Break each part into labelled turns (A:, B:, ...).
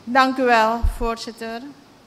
A: Dank u wel, voorzitter.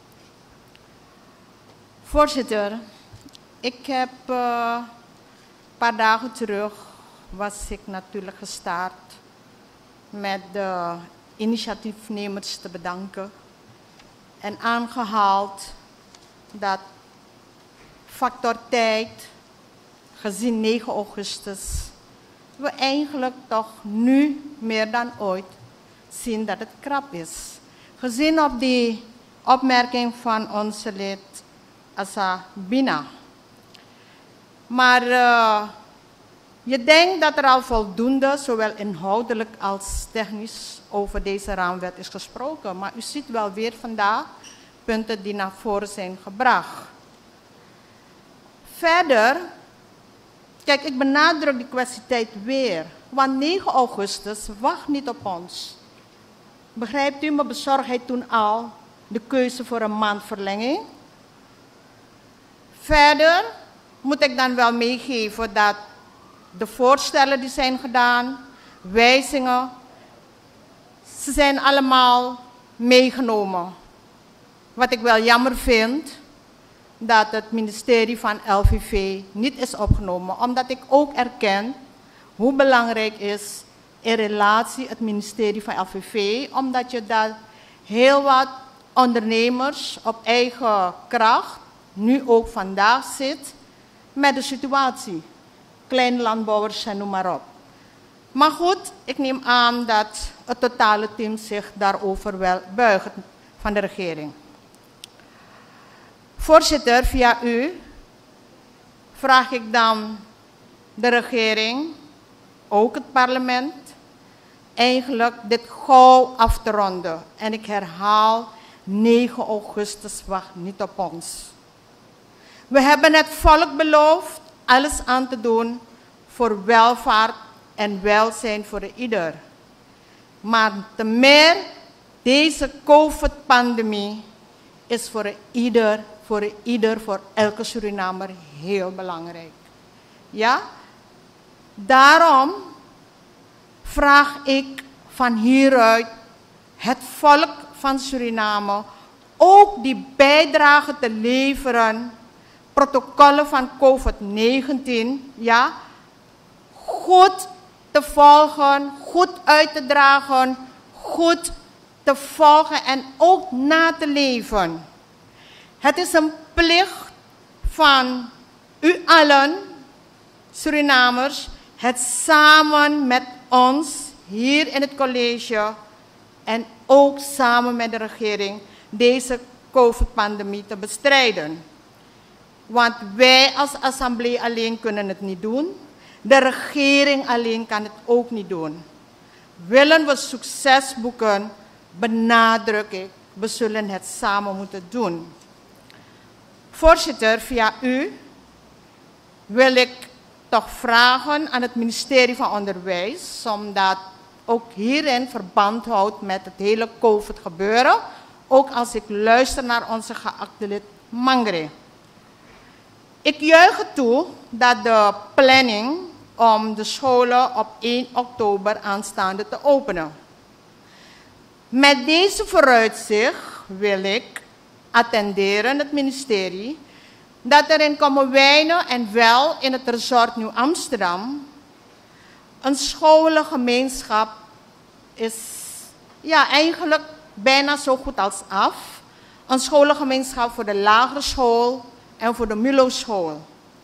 A: Voorzitter, ik heb een paar dagen terug was ik natuurlijk gestart met de initiatiefnemers te bedanken en aangehaald dat factor tijd, gezien 9 augustus, we eigenlijk toch nu meer dan ooit zien dat het krap is. Gezien op die opmerking van onze lid Assa Bina. Maar je denkt dat er al voldoende, zowel inhoudelijk als technisch, over deze raamwet is gesproken. Maar u ziet wel weer vandaag punten die naar voren zijn gebracht. Verder, kijk, ik benadruk die kwestie tijd weer. Want 9 augustus wacht niet op ons. Begrijpt u mijn bezorgdheid toen al? De keuze voor een maand verlenging. Verder moet ik dan wel meegeven dat de voorstellen die zijn gedaan, wijzigingen, ze zijn allemaal meegenomen. Wat ik wel jammer vind, dat het ministerie van LVV niet is opgenomen, omdat ik ook erken hoe belangrijk is in relatie het ministerie van LVV, omdat je daar heel wat ondernemers op eigen kracht, nu ook vandaag zit, met de situatie. Kleine landbouwers en noem maar op. Maar goed, ik neem aan dat het totale team zich daarover wel buigt van de regering. Voorzitter, via u vraag ik dan de regering, ook het parlement, eigenlijk dit gauw af te ronden. En ik herhaal, 9 augustus wacht niet op ons. We hebben het volk beloofd alles aan te doen voor welvaart en welzijn voor ieder. Maar te meer, deze COVID-pandemie is voor elke Surinamer heel belangrijk. Ja? Daarom vraag ik van hieruit het volk van Suriname ook die bijdrage te leveren, protocollen van COVID-19, ja, goed te volgen, goed uit te dragen, goed te volgen en ook na te leven. Het is een plicht van u allen, Surinamers, het samen met ons hier in het college en ook samen met de regering deze COVID-pandemie te bestrijden. Want wij als assemblee alleen kunnen het niet doen. De regering alleen kan het ook niet doen. Willen we succes boeken, benadruk ik, we zullen het samen moeten doen. Voorzitter, via u wil ik toch vragen aan het ministerie van Onderwijs, omdat ook hierin verband houdt met het hele COVID-gebeuren, ook als ik luister naar onze geachte lid Mangre. Ik juich het toe dat de planning om de scholen op 1 oktober aanstaande te openen. Met deze vooruitzicht wil ik attenderen het ministerie dat er in Kommerwijnen en wel in het resort Nieuw Amsterdam een scholengemeenschap is, ja, eigenlijk bijna zo goed als af. Een scholengemeenschap voor de lagere school en voor de MULO-school.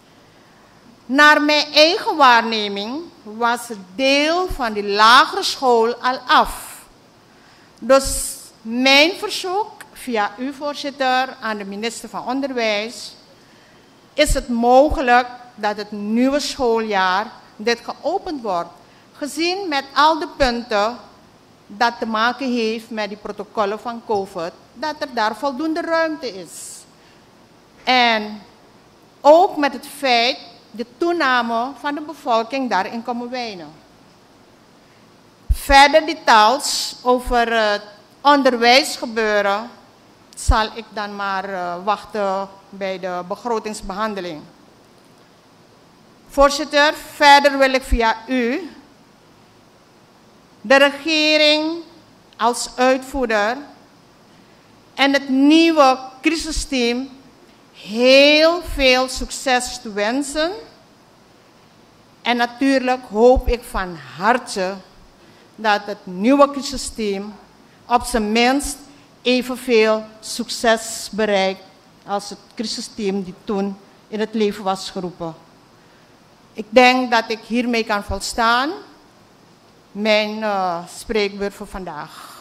A: Naar mijn eigen waarneming was het deel van die lagere school al af. Dus mijn verzoek via u, voorzitter, aan de minister van Onderwijs, is het mogelijk dat het nieuwe schooljaar dit geopend wordt. Gezien met al de punten dat te maken heeft met die protocollen van COVID, dat er daar voldoende ruimte is. En ook met het feit, de toename van de bevolking daar in Kommerwijnen. Verder details over het onderwijsgebeuren zal ik dan maar wachten bij de begrotingsbehandeling. Voorzitter, verder wil ik via u de regering als uitvoerder en het nieuwe crisisteam heel veel succes te wensen. En natuurlijk hoop ik van harte dat het nieuwe crisisteam op zijn minst evenveel succes bereikt als het crisisteam die toen in het leven was geroepen. Ik denk dat ik hiermee kan volstaan. Mijn spreekbeurt voor vandaag.